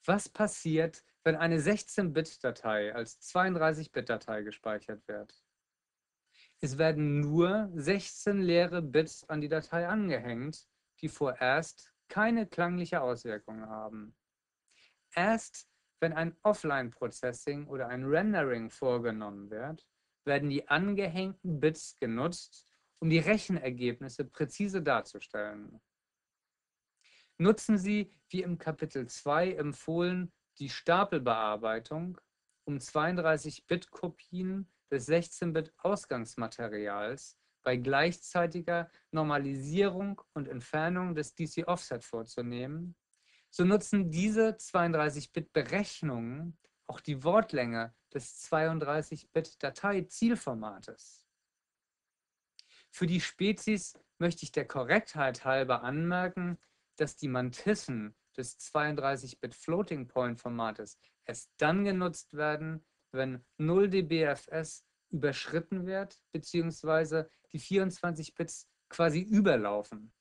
Was passiert, wenn eine 16-Bit-Datei als 32-Bit-Datei gespeichert wird? Es werden nur 16 leere Bits an die Datei angehängt, die vorerst keine klangliche Auswirkung haben. Erst wenn ein Offline-Processing oder ein Rendering vorgenommen wird, werden die angehängten Bits genutzt, um die Rechenergebnisse präzise darzustellen. Nutzen Sie, wie im Kapitel 2 empfohlen, die Stapelbearbeitung, um 32-Bit-Kopien des 16-Bit-Ausgangsmaterials bei gleichzeitiger Normalisierung und Entfernung des DC-Offset vorzunehmen. So nutzen diese 32-Bit-Berechnungen auch die Wortlänge des 32-Bit-Datei-Zielformates. Für die Spezies möchte ich der Korrektheit halber anmerken, dass die Mantissen des 32-Bit-Floating-Point-Formates erst dann genutzt werden, wenn 0 dBFS überschritten wird, beziehungsweise die 24 Bits quasi überlaufen.